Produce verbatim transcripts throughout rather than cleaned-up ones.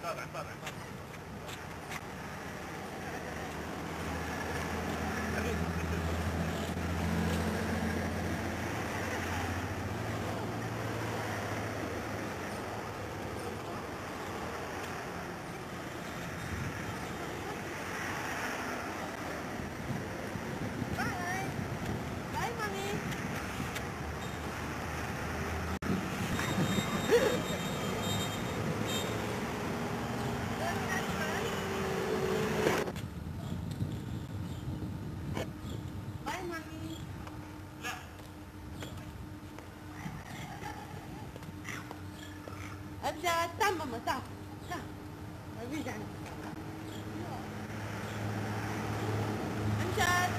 طالع طالع أمجد تعال ماما تعال تعال أبيك يعني أمجد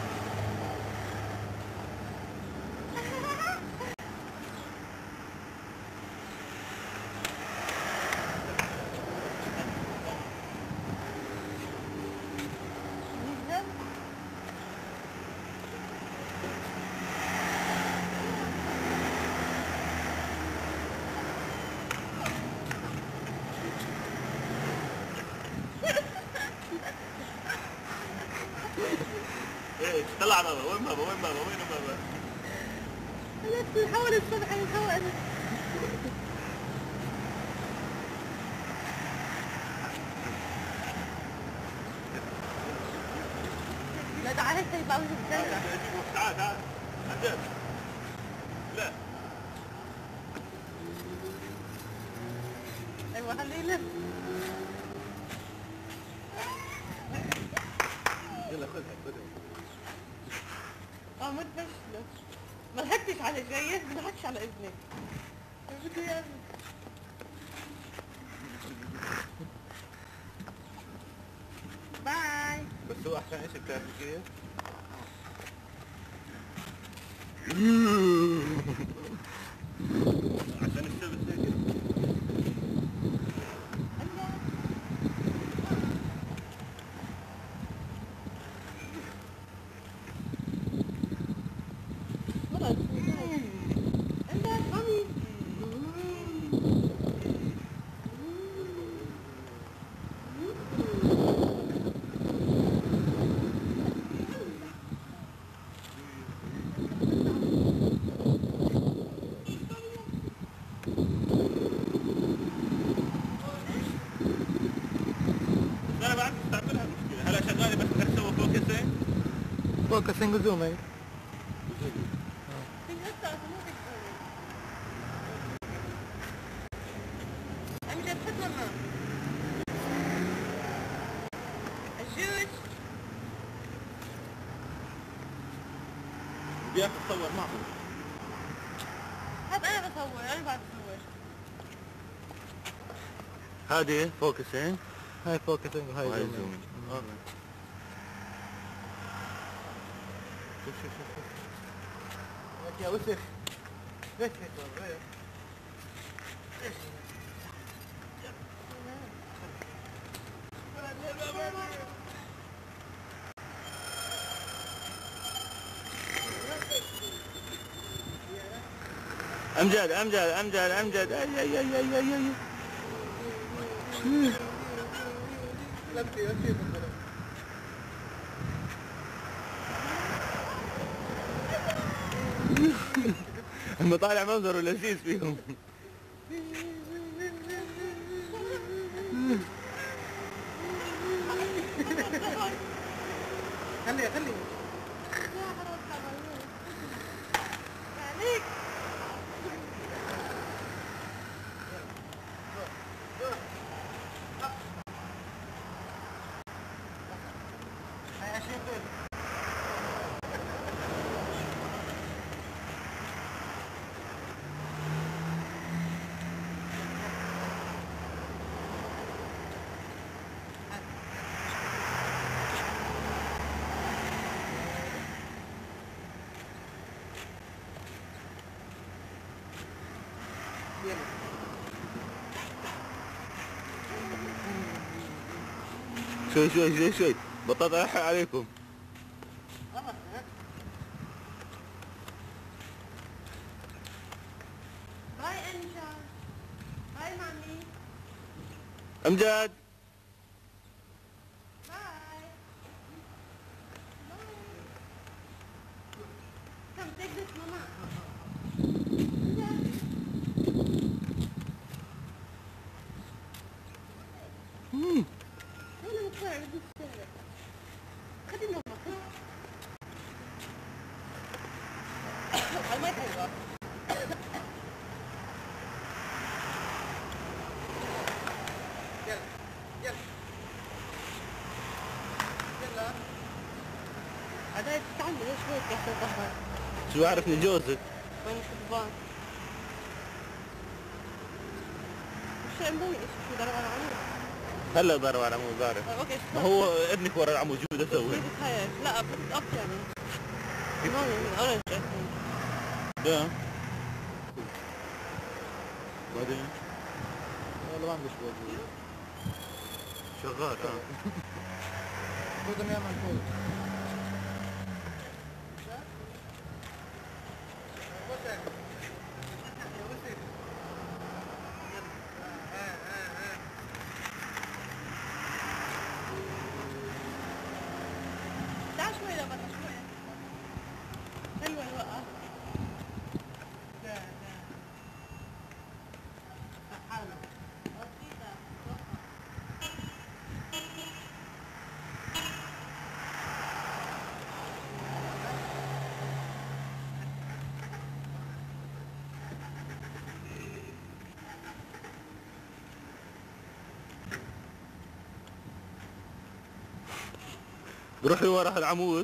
ايه طلع بابا وين بابا وين بابا وين بابا؟ لا تحاول الصبح يحاول لا تعال هسه يبقى تعال تعال أمجد لا ايوه خليه يلف يلا خذها خذها اه ما تفشله ما ضحكتش على جاية ما ضحكش على ابنك بده يعمل باي بس هو عشان ايش بتعرف كيف؟ عشان الشمس هيك انا بعرف استعملها المشكله هلا شغاله بس بدك تسوي فوكسينج فوكسينج وزوم هي أمجد حط ماما الجوز بدي اتصور معه هذا أنا بصور أنا بعرف أصور هذه فوكسينج هاي فوكسينج وهاي وهي زوم زوم اه شوف شوف شوف لك يا وسخ ليش هيك والله ليش امجد امجد امجد امجد اي اي اي اي اي اي لمتي لمتي اما طالع منظره لذيذ فيهم خليه خليه عليك هاي عشرين دول شوي شوي شوي شوي بطلت الحق عليكم باي أمجد باي مامي امجد مم. وانا مقتنع بدي السهلة. خلي نومك. المي حلوة. يلا يلا يلا. عداية تتعلم شوي كيف تطهر. شو عرفني جوزك؟ وانا كذبان. مش عمري ايش شو ضرب على عمري. هلا ضرب على مو ضارب. آه، اوكي. ما هو ابنك ورا العمود شو بده اسوي؟ بتخيل. لا بدي اب يعني. نومي من اورنج اكيد. ده بعدين والله ما عندي شغل. شغال اه. خذ يا من خذ. وسخ. وسخ. ها ها ها. تعال شوي لو بدك شوي. حلوة الوقعة. لا لا. حاله. بسيطة. بروح ورا العمود.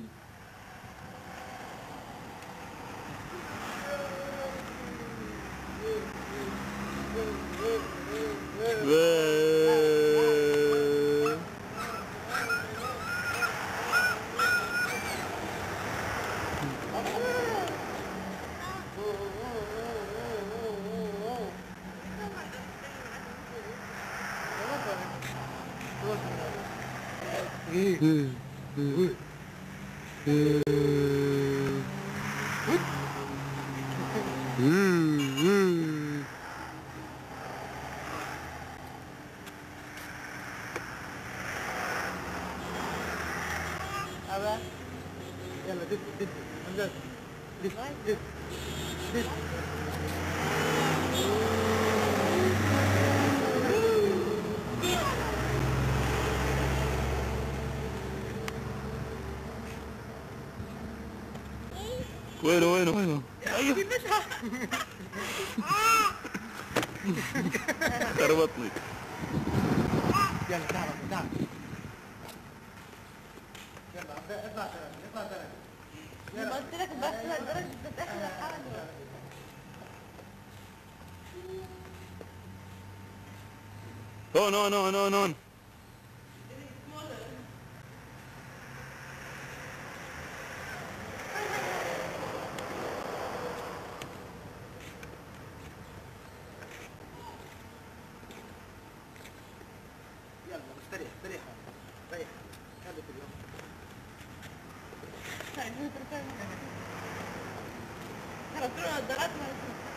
أبا يلا دب دب أمجد دب دب دب. وينه وينه وينه؟ ايوه خربطني. يلا تعال تعال. يلا اطلع سلام اطلع سلام. ما قلت لك بس لدرجة بتأهل حاله. هون هون هون هون هون. يلا استريح استريح ريح. خلي في اليوم. خلاص روح الدرات ما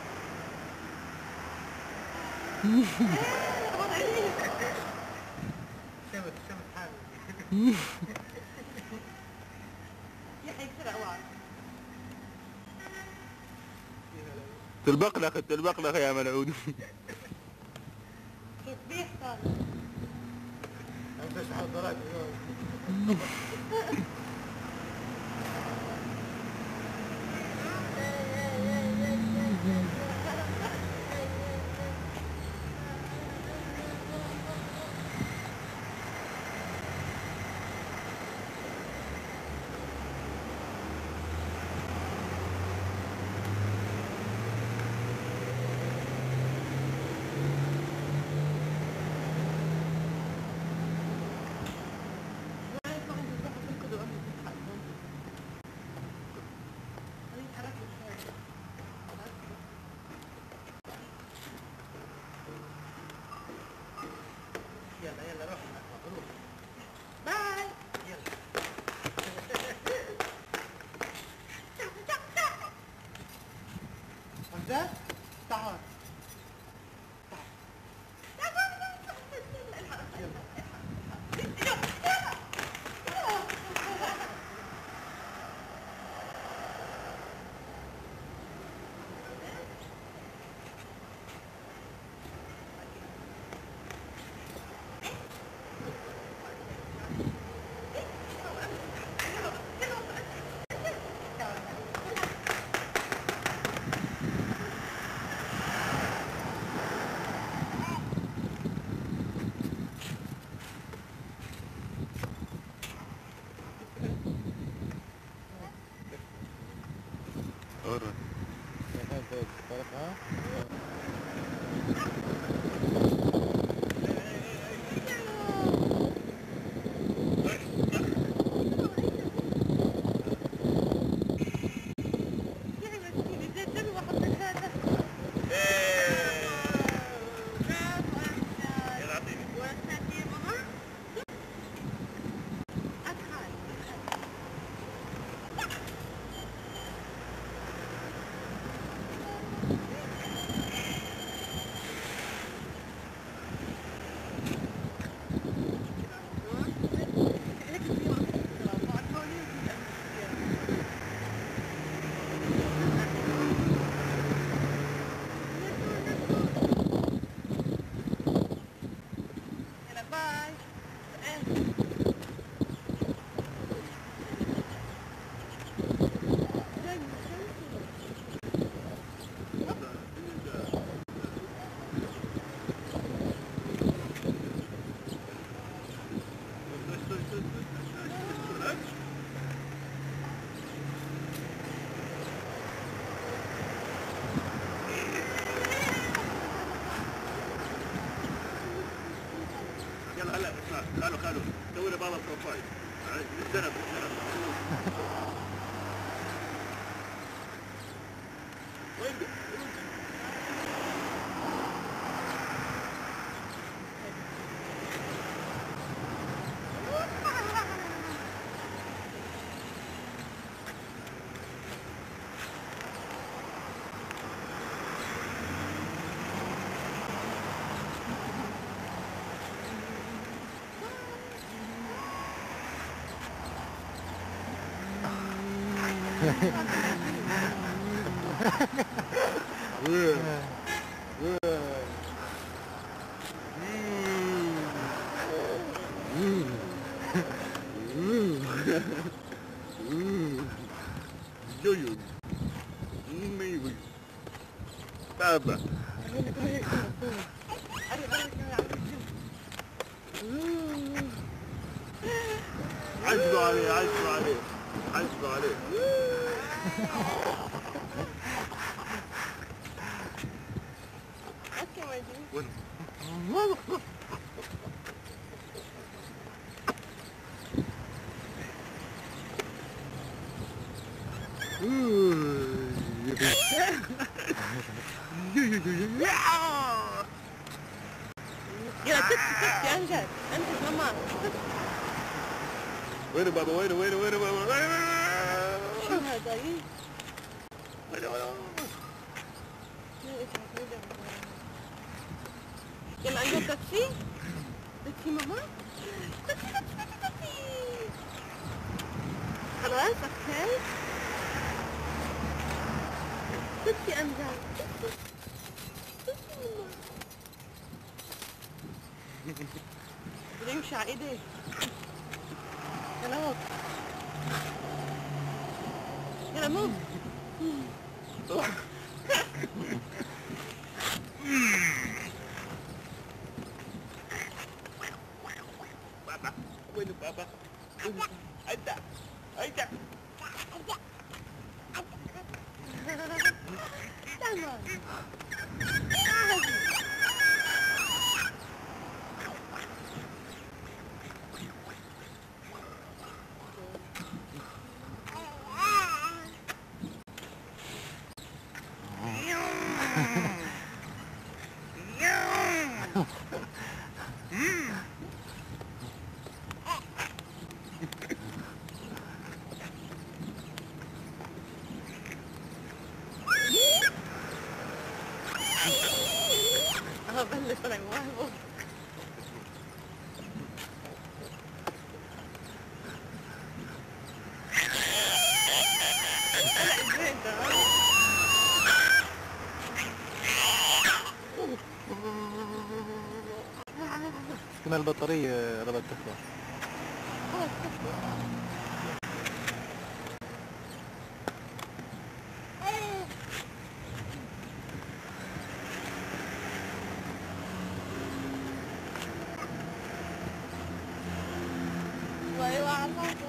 شمت شمت حالي. يا حيكسر أوعى. تلبق لك تلبق لك يا ملعون. تسبيح صار. انت شحال ضربت باي. يلا هلا اسمع خالو خالو سوي لي بابا بروفايل بالذنب بالذنب وين Jojo, amigo, baba. عجبوا عليه عجبوا عليه عجبوا عليه. وين؟ يلا تكفي تكفي أمجد أمجد ماما. وين بابا وين وين وين بابا وين شو هذا إيه؟ وين وين يلا أمجد تكفي تكفي ماما. تكفي تكفي تكفي. خلاص أوكي. تكفي أمجد تكفي. تكفي ماما. بده يمشي على ايديه. يلا هوك. يلا موف. بابا وين بابا؟ هيدا هيدا تمام. أهو بلش طلع واهبه. طلع البيت تمام. كنا البطارية قربت تخلص. خلاص تكفي. ايوه على